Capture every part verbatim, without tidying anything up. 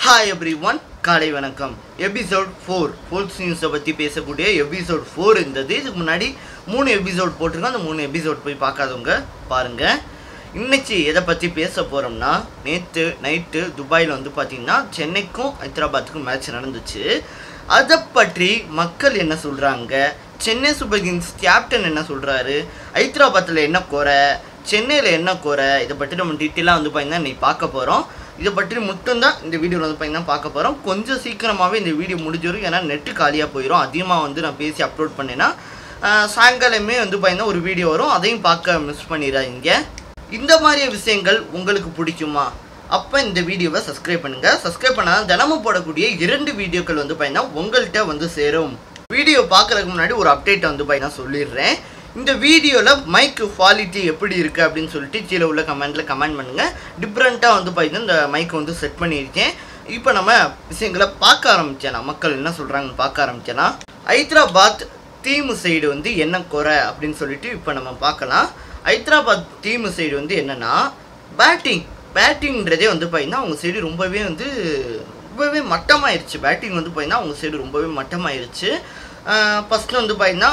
Hi everyone, காலை வணக்கம். Episode four fourth நியூஸை பற்றி பேசக்கூடிய எபிசோட் ஃபோர் இருந்தது. இதுக்கு முன்னாடி மூணு எபிசோட் போட்டிருக்கோம். அந்த மூணு எபிசோட் போய் பார்க்காதவங்க பாருங்கள். இன்னைக்கு எதை பற்றி பேச போகிறோம்னா, நேற்று நைட்டு துபாயில் வந்து பார்த்திங்கன்னா சென்னைக்கும் ஹைதராபாத்துக்கும் மேட்ச் நடந்துச்சு. அதை பற்றி மக்கள் என்ன சொல்கிறாங்க, சென்னை சூப்பர் கிங்ஸ் கேப்டன் என்ன சொல்கிறாரு, ஹைதராபாத்தில் என்ன குறை, சென்னையில் என்ன குறை, இதை பற்றி நம்ம டீட்டெயிலாக வந்து பார்த்திங்கன்னா இன்றைக்கி பார்க்க போகிறோம். இதை பற்றி மட்டும்தான் இந்த வீடியோவில் வந்து பார்த்திங்கன்னா பார்க்க போகிறோம். கொஞ்சம் சீக்கிரமாகவே இந்த வீடியோ முடிஞ்சிடும், ஏன்னா நெட்டு காலியாக போயிடும். அதிகமாக வந்து நான் பேசி அப்லோட் பண்ணேன்னா சாயங்காலமே வந்து பார்த்திங்கன்னா ஒரு வீடியோ வரும், அதையும் பார்க்க மிஸ் பண்ணிடாதீங்க. இந்த மாதிரி விஷயங்கள் உங்களுக்கு பிடிக்குமா? அப்போ இந்த வீடியோவை சப்ஸ்கிரைப் பண்ணுங்கள். சப்ஸ்கிரைப் பண்ணால் தினமும் போடக்கூடிய இரண்டு வீடியோக்கள் வந்து பார்த்திங்கன்னா உங்கள்கிட்ட வந்து சேரும். வீடியோ பார்க்குறதுக்கு முன்னாடி ஒரு அப்டேட்டை வந்து பார்த்திங்கன்னா சொல்லிடுறேன். இந்த வீடியோவில் மைக்கு குவாலிட்டி எப்படி இருக்குது அப்படின்னு சொல்லிட்டு கீழே உள்ள கமெண்ட்டில் கமெண்ட் பண்ணுங்கள். டிஃப்ரெண்ட்டாக வந்து பார்த்திங்கன்னா இந்த மைக்கை வந்து செட் பண்ணியிருக்கேன். இப்போ நம்ம விஷயங்களை பார்க்க ஆரம்பிச்சேன்னா, மக்கள் என்ன சொல்கிறாங்கன்னு பார்க்க ஆரம்பிச்சேன்னா, ஹைதராபாத் டீமு சைடு வந்து என்ன குறை அப்படின்னு சொல்லிட்டு இப்போ நம்ம பார்க்கலாம். ஹைதராபாத் டீமு சைடு வந்து என்னென்னா, பேட்டிங் பேட்டிங்கிறதே வந்து பார்த்திங்கன்னா அவங்க சைடு ரொம்பவே வந்து ரொம்பவே மட்டமாயிருச்சு. பேட்டிங் வந்து பார்த்திங்கன்னா அவங்க சைடு ரொம்பவே மட்டமாயிருச்சு. ஃபஸ்ட்டு வந்து பார்த்திங்கன்னா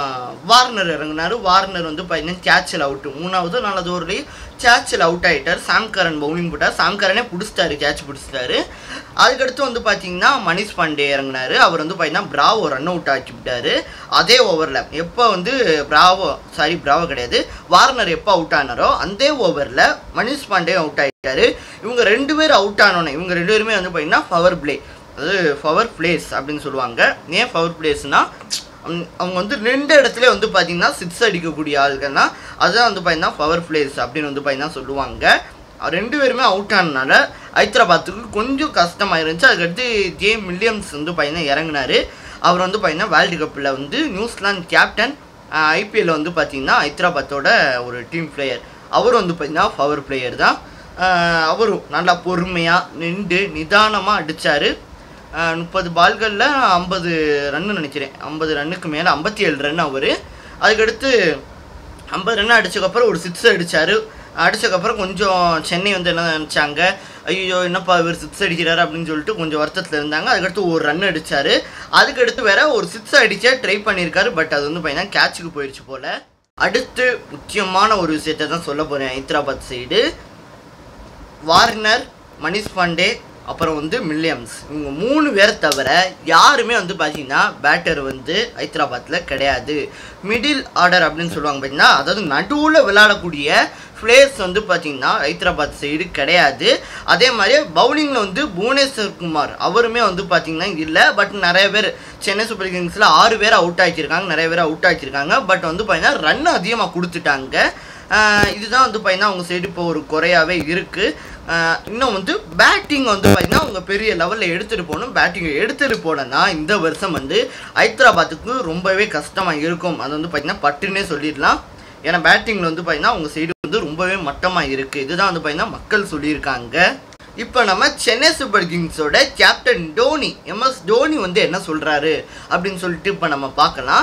வார்னர் இறங்கினார். வார்னர் வந்து பார்த்திங்கன்னா கேட்சில் அவுட்டு, மூணாவது நாலாவது ஓவர்லேயே கேட்சில் அவுட் ஆகிட்டார். சாம்கரன் பவுலிங் போட்டார், சாம்கரனே பிடிச்சிட்டாரு, கேட்ச் பிடிச்சிட்டாரு. அதுக்கடுத்து வந்து பார்த்திங்கன்னா மணிஷ் பாண்டே இறங்கினார். அவர் வந்து பார்த்திங்கன்னா பிராவோ ரன் அவுட் ஆக்கி விட்டார். அதே ஓவரில் எப்போ வந்து பிராவோ சாரி பிராவோ கிடையாது வார்னர் எப்போ அவுட் ஆனாரோ அந்த ஓவரில் மணிஷ் பாண்டே அவுட் ஆகிட்டார். இவங்க ரெண்டு பேரும் அவுட் ஆனோன்னே இவங்க ரெண்டு பேருமே வந்து பார்த்திங்கன்னா பவர் பிளே, அது பவர் பிளேஸ் அப்படின்னு சொல்லுவாங்க. ஏன் பவர் பிளேஸ்னால் அவங்க வந்து ரெண்டு இடத்துல வந்து பார்த்திங்கன்னா சிக்ஸ் அடிக்கக்கூடிய ஆளுகள்னா அதுதான் வந்து பார்த்திங்கன்னா பவர் பிளேஸ் அப்படின்னு வந்து பார்த்திங்கன்னா சொல்லுவாங்க. ரெண்டு பேருமே அவுட் ஆனதுனால ஹைதராபாத்துக்கு கொஞ்சம் கஷ்டமாக இருந்துச்சு. அதுக்கடுத்து ஜே வில்லியம்ஸ் வந்து பார்த்திங்கன்னா இறங்கினார். அவர் வந்து பார்த்திங்கன்னா வேர்ல்டு கப்பில் வந்து நியூசிலாந்து கேப்டன், ஐபிஎல்ல வந்து பார்த்திங்கன்னா ஹைதராபாத்தோட ஒரு டீம் பிளேயர். அவரும் வந்து பார்த்திங்கன்னா பவர் பிளேயர் தான். அவரும் நல்லா பொறுமையாக நின்று நிதானமாக அடித்தார். முப்பது பால்களில் ஐம்பது ரன்னு நினைக்கிறேன், ஐம்பது ரன்னுக்கு மேலே ஐம்பத்தி ஏழு ரன் அவர். அதுக்கடுத்து ஐம்பது ரன் அடித்ததுக்கப்புறம் ஒரு சிக்ஸ் அடித்தார். அடித்ததுக்கப்புறம் கொஞ்சம் சென்னை வந்து என்ன நினச்சாங்க, ஐயோ என்னப்பா இவர் சிக்ஸ் அடிக்கிறாரு அப்படின்னு சொல்லிட்டு கொஞ்சம் வருத்தத்தில் இருந்தாங்க. அதுக்கடுத்து ஒரு ரன் அடித்தார். அதுக்கடுத்து வேற ஒரு சிக்ஸ் அடித்தா ட்ரை பண்ணியிருக்காரு, பட் அது வந்து பார்த்தீங்கன்னா கேட்சுக்கு போயிடுச்சு போல். அடுத்து முக்கியமான ஒரு விஷயத்தை தான் சொல்ல போகிறேன். ஹைதராபாத் சைடு வார்னர், மணிஷ் பாண்டே, அப்புறம் வந்து வில்லியம்ஸ், இவங்க மூணு பேரை தவிர யாருமே வந்து பார்த்தீங்கன்னா பேட்டர் வந்து ஹைதராபாத்தில் கிடையாது. மிடில் ஆர்டர் அப்படின்னு சொல்லுவாங்க பார்த்தீங்கன்னா, அதாவது நடுவில் விளையாடக்கூடிய பிளேயர்ஸ் வந்து பார்த்திங்கன்னா ஹைதராபாத் சைடு கிடையாது. அதே மாதிரி பவுலிங்கில் வந்து புவனேஸ்வர் குமார் அவருமே வந்து பார்த்திங்கன்னா இல்லை. பட் நிறைய பேர் சென்னை சூப்பர் கிங்ஸில் ஆறு பேர் அவுட் ஆக்கியிருக்காங்க, நிறைய பேர் அவுட் ஆக்கியிருக்காங்க. பட் வந்து பார்த்திங்கன்னா ரன் அதிகமாக கொடுத்துட்டாங்க. இதுதான் வந்து பார்த்திங்கன்னா அவங்க சைடு இப்போ ஒரு குறையாகவே இருக்குது. இன்னும் வந்து பேட்டிங் வந்து பார்த்திங்கன்னா அவங்க பெரிய லெவலில் எடுத்துகிட்டு போகணும். பேட்டிங்கை எடுத்துகிட்டு போனோன்னா இந்த வருஷம் வந்து ஹைதராபாத்துக்கு ரொம்பவே கஷ்டமாக இருக்கும். அது வந்து பார்த்திங்கன்னா பட்டுன்னே சொல்லிடலாம். ஏன்னா பேட்டிங்கில் வந்து பார்த்திங்கன்னா அவங்க சைடு வந்து ரொம்பவே மட்டமாக இருக்குது. இதுதான் வந்து பார்த்திங்கன்னா மக்கள் சொல்லியிருக்காங்க. இப்போ நம்ம சென்னை சூப்பர் கிங்ஸோட கேப்டன் டோனி, எம்எஸ் டோனி வந்து என்ன சொல்கிறாரு அப்படின்னு சொல்லிட்டு இப்போ நம்ம பார்க்கலாம்.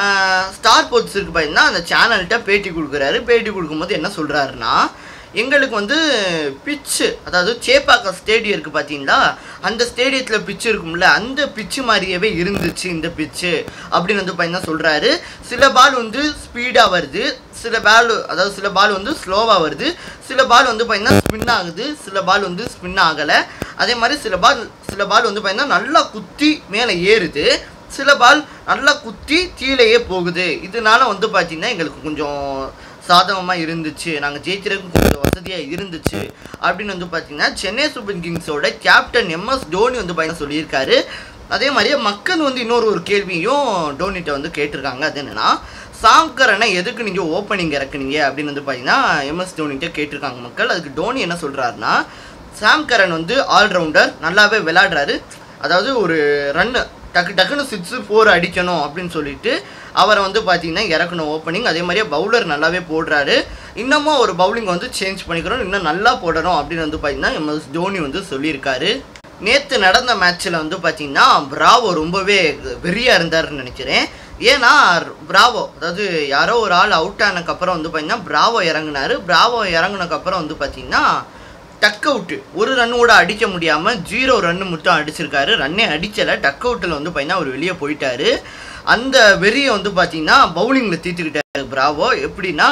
ஸ்டார் ஸ்போர்ட்ஸ் இருக்குது பார்த்தீங்கன்னா அந்த சேனல்கிட்ட பேட்டி கொடுக்குறாரு. பேட்டி கொடுக்கும்போது என்ன சொல்கிறாருன்னா, எங்களுக்கு வந்து பிச்சு, அதாவது சேப்பாக்கம் ஸ்டேடியம் இருக்குது பார்த்தீங்களா, அந்த ஸ்டேடியத்தில் பிச்சு இருக்கும்ல, அந்த பிச்சு மாதிரியவே இருந்துச்சு இந்த பிச்சு அப்படின்னு வந்து பார்த்தீங்கன்னா சொல்கிறாரு. சில பால் வந்து ஸ்பீடாக வருது, சில பால் அதாவது சில பால் வந்து ஸ்லோவாக வருது, சில பால் வந்து பார்த்திங்கன்னா ஸ்பின் ஆகுது, சில பால் வந்து ஸ்பின் ஆகலை. அதே மாதிரி சில பால் சில பால் வந்து பார்த்திங்கன்னா நல்லா குத்தி மேலே ஏறுது, சில பால் நல்லா குத்தி கீழேயே போகுது. இதனால வந்து பார்த்திங்கன்னா எங்களுக்கு கொஞ்சம் சாதகமாக இருந்துச்சு, நாங்கள் ஜெயிக்கிறதுக்கு கொஞ்சம் வசதியாக இருந்துச்சு அப்படின்னு வந்து பார்த்திங்கன்னா சென்னை சூப்பர் கிங்ஸோட கேப்டன் எம்எஸ் டோனி வந்து பார்த்திங்கன்னா சொல்லியிருக்காரு. அதே மாதிரியே மக்கள் வந்து இன்னொரு ஒரு கேள்வியும் டோனிகிட்ட வந்து கேட்டிருக்காங்க. அது என்னென்னா, சாம்கரனை எதுக்கு நீங்கள் ஓப்பனிங் இறக்குனீங்க அப்படின்னு வந்து பார்த்திங்கன்னா எம்எஸ் டோனிகிட்ட கேட்டிருக்காங்க மக்கள். அதுக்கு டோனி என்ன சொல்கிறாருன்னா, சாம்கரன் வந்து ஆல்ரவுண்டர், நல்லாவே விளையாடுறாரு, அதாவது ஒரு ரன்னு டக்கு டக்குன்னு சிக்ஸு ஃபோர் அடிக்கணும் அப்படின்னு சொல்லிட்டு அவரை வந்து பார்த்திங்கன்னா இறக்கணும் ஓப்பனிங். அதே மாதிரியே பவுலர் நல்லாவே போடுறாரு, இன்னமும் ஒரு பவுலிங் வந்து சேஞ்ச் பண்ணிக்கிறோம், இன்னும் நல்லா போடணும் அப்படின்னு வந்து பார்த்திங்கன்னா எம்எஸ் டோனி வந்து சொல்லியிருக்காரு. நேற்று நடந்த மேட்ச்சில் வந்து பார்த்திங்கன்னா பிராவோ ரொம்பவே வெறியாக இருந்தாருன்னு நினைக்கிறேன். ஏன்னா பிராவோ அதாவது யாரோ ஒரு ஆள் அவுட் ஆனதுக்கப்புறம் வந்து பார்த்திங்கன்னா பிராவோ இறங்கினார். பிராவோ இறங்கினதுக்கப்புறம் வந்து பார்த்திங்கன்னா டக் அவுட்டு ஒரு ரன் கூட அடிக்க முடியாமல் ஜீரோ ரன்னு மட்டும் அடிச்சிருக்காரு. ரன்னே அடிச்சலை, டக் அவுட்டில் வந்து பார்த்தீங்கன்னா அவர் வெளியே போயிட்டாரு. அந்த வெறியை வந்து பார்த்தீங்கன்னா பவுலிங்கில் தீர்த்துக்கிட்டாரு பிராவோ. எப்படின்னா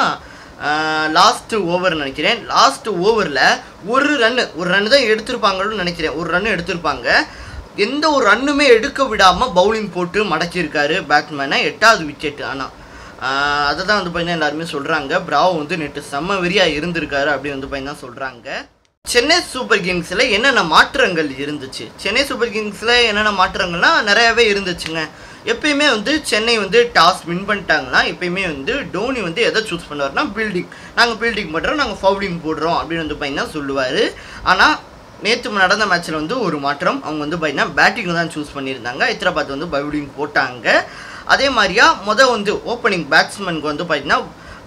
லாஸ்ட்டு ஓவர் நினைக்கிறேன், லாஸ்ட்டு ஓவரில் ஒரு ரன்னு ஒரு ரன்னு தான் எடுத்திருப்பாங்கன்னு நினைக்கிறேன், ஒரு ரன்னு எடுத்திருப்பாங்க. எந்த ஒரு ரன்னுமே எடுக்க விடாமல் பவுலிங் போட்டு மடக்கியிருக்காரு பேட்ஸ்மேனை. எட்டாவது விக்கெட். ஆனால் அதை தான் வந்து பார்த்தீங்கன்னா எல்லாருமே சொல்கிறாங்க, பிராவோ வந்து நேற்று செம்ம வெறியாக இருந்திருக்காரு அப்படின்னு வந்து பார்த்தீங்கன்னா சொல்கிறாங்க. சென்னை சூப்பர் கிங்ஸில் என்னென்ன மாற்றங்கள் இருந்துச்சு? சென்னை சூப்பர் கிங்ஸில் என்னென்ன மாற்றங்கள்லாம் நிறையாவே இருந்துச்சுங்க. எப்பயுமே வந்து சென்னை வந்து டாஸ் வின் பண்ணிட்டாங்கன்னா எப்பயுமே வந்து டோனி வந்து எதை சூஸ் பண்ணுவார்னா ஃபீல்டிங், நாங்கள் ஃபீல்டிங் பண்ணுறோம், நாங்கள் ஃபவுலிங் போடுறோம் அப்படின்னு வந்து பார்த்தீங்கன்னா சொல்லுவார். ஆனால் நேற்று நடந்த மேட்ச்சில் வந்து ஒரு மாற்றம், அவங்க வந்து பார்த்தீங்கன்னா பேட்டிங் தான் சூஸ் பண்ணியிருந்தாங்க. ஹைதராபாத் வந்து பவுலிங் போட்டாங்க. அதே மாதிரியா மொதல் வந்து ஓப்பனிங் பேட்ஸ்மேனுக்கு வந்து பார்த்தீங்கன்னா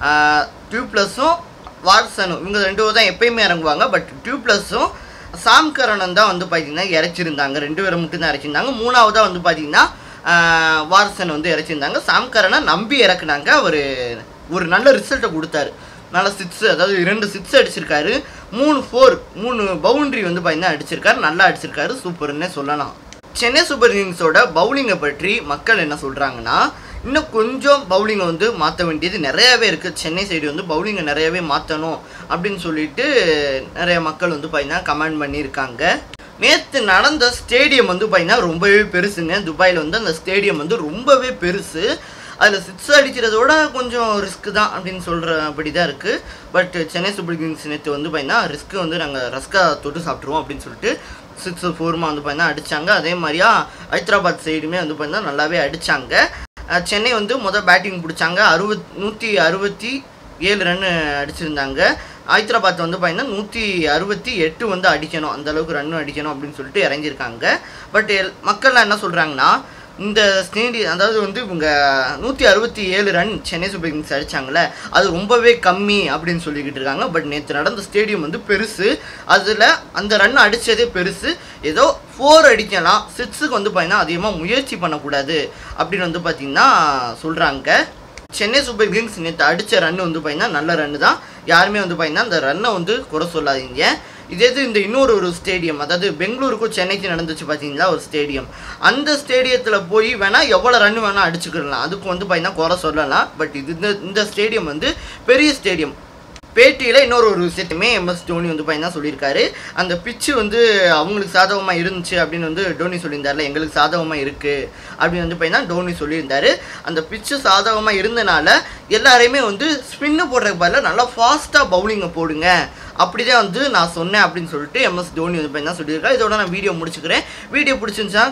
டியூப்ளஸும் வாட்சனும் இவங்க ரெண்டு பேரும் தான் எப்பயுமே இறங்குவாங்க. பட் டியூப்ளஸும் சாம்கரனும் தான் வந்து பார்த்தீங்கன்னா இறச்சிருந்தாங்க, ரெண்டு பேரும் மட்டும் தான் இறச்சிருந்தாங்க. மூணாவதாக வந்து பார்த்தீங்கன்னா வாட்சன் வந்து இறச்சிருந்தாங்க. சாம்கரனை நம்பி இறக்குனாங்க. அவர் ஒரு நல்ல ரிசல்ட்டை கொடுத்தாரு, நல்ல சிக்ஸ், அதாவது இரண்டு சிக்ஸ் அடிச்சிருக்காரு, மூணு ஃபோர் மூணு பவுண்ட்ரி வந்து பார்த்தீங்கன்னா அடிச்சிருக்காரு, நல்லா அடிச்சிருக்காரு, சூப்பர்னே சொல்லலாம். சென்னை சூப்பர் கிங்ஸோட பவுலிங்கை பற்றி மக்கள் என்ன சொல்கிறாங்கன்னா, இன்னும் கொஞ்சம் பவுலிங்கை வந்து மாற்ற வேண்டியது நிறையாவே இருக்குது. சென்னை சைடு வந்து பவுலிங்கை நிறையாவே மாற்றணும் அப்படின்னு சொல்லிட்டு நிறைய மக்கள் வந்து பார்த்தீங்கன்னா கமெண்ட் பண்ணியிருக்காங்க. நேற்று நடந்த ஸ்டேடியம் வந்து பார்த்தீங்கன்னா ரொம்பவே பெருசுங்க. துபாயில் வந்து அந்த ஸ்டேடியம் வந்து ரொம்பவே பெருசு. அதில் சிக்ஸ் அடிக்கிறதோட கொஞ்சம் ரிஸ்க்கு தான் அப்படின்னு சொல்கிறபடி தான் இருக்குது. பட் சென்னை சூப்பர் கிங்ஸ் நேற்று வந்து பார்த்தீங்கன்னா ரிஸ்க்கு வந்து நாங்கள் ரஸ்க்காக தொட்டு சாப்பிட்ருவோம் அப்படின்னு சொல்லிட்டு சிக்ஸ் ஃபோர்மா வந்து பார்த்தீங்கன்னா அடித்தாங்க. அதே மாதிரியா ஹைதராபாத் சைடுமே வந்து பார்த்தீங்கன்னா நல்லாவே அடித்தாங்க. சென்னை வந்து மொதல் பேட்டிங் பிடிச்சாங்க, அறுபத் நூற்றி அறுபத்தி ஏழு ரன்னு அடிச்சிருந்தாங்க. ஹைதராபாத் வந்து பார்த்தீங்கன்னா நூற்றி அறுபத்தி எட்டு வந்து அடிக்கணும், அந்தளவுக்கு ரன்னு அடிக்கணும் அப்படின்னு சொல்லிட்டு இறங்கியிருக்காங்க. பட் எல் மக்கள்லாம் என்ன சொல்கிறாங்கன்னா, இந்த ஸ்டேடியம் அதாவது வந்து இவங்க நூற்றி அறுபத்தி ஏழு ரன் சென்னை சூப்பர் கிங்ஸ் அடித்தாங்களே அது ரொம்பவே கம்மி அப்படின்னு சொல்லிக்கிட்டு இருக்காங்க. பட் நேற்று நடந்த ஸ்டேடியம் வந்து பெருசு, அதில் அந்த ரன் அடித்ததே பெருசு. ஏதோ ஃபோர் அடிக்கலாம், சிக்ஸுக்கு வந்து பார்த்தீங்கன்னா அதிகமாக முயற்சி பண்ணக்கூடாது அப்படின்னு வந்து பார்த்திங்கன்னா சொல்கிறாங்க. சென்னை சூப்பர் கிங்ஸ் நேற்று அடித்த ரன் வந்து பார்த்தீங்கன்னா நல்ல ரன்னு தான், யாருமே வந்து பார்த்தீங்கன்னா அந்த ரன்னை வந்து குறை சொல்லாதீங்க. இதே இது இந்த இன்னொரு ஒரு ஸ்டேடியம், அதாவது பெங்களூருக்கும் சென்னைக்கு நடந்துச்சு பார்த்தீங்களா ஒரு ஸ்டேடியம், அந்த ஸ்டேடியத்தில் போய் வேணால் எவ்வளோ ரன் வேணால் அடிச்சுக்கிடலாம், அதுக்கு வந்து பார்த்தீங்கன்னா குறை சொல்லலாம். பட் இது இந்த இந்த ஸ்டேடியம் வந்து பெரிய ஸ்டேடியம். பேட்டியில் இன்னொரு ஒரு விஷயத்தையுமே எம்எஸ் தோனி வந்து பார்த்தீங்கன்னா சொல்லியிருக்காரு, அந்த பிச்சு வந்து அவங்களுக்கு சாதகமாக இருந்துச்சு அப்படின்னு வந்து டோனி சொல்லியிருந்தார்ல, எங்களுக்கு சாதகமாக இருக்குது அப்படின்னு வந்து பார்த்தீங்கன்னா டோனி சொல்லியிருந்தார். அந்த பிச்சு சாதகமாக இருந்தனால எல்லாரையுமே வந்து ஸ்பின்னு போடுறதுக்கு பதிலாக நல்லா ஃபாஸ்ட்டாக பவுலிங்கை போடுங்க அப்படி தான் வந்து நான் சொன்னேன் அப்படின்னு சொல்லிட்டு எம்எஸ் தோனி வந்து பார்த்தீங்கன்னா சொல்லியிருக்காரு. இதோட நான் வீடியோ முடிச்சுக்கிறேன். வீடியோ பிடிச்சிருந்துச்சா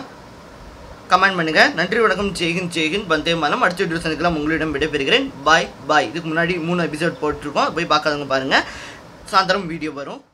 கமெண்ட் பண்ணுங்கள். நன்றி, வணக்கம். ஜெய்ஹிந்த் ஜெய்ஹிந்த் வந்தே மாதம். அடுத்த வீடியோ சந்திக்கலாம். உங்களிடம் விடைபெறுகிறேன். பாய் பாய். இதுக்கு முன்னாடி மூணு எபிசோட் போட்டிருக்கோம், போய் பார்க்காதவங்க பாருங்கள். சாயந்தரம் வீடியோ வரும்.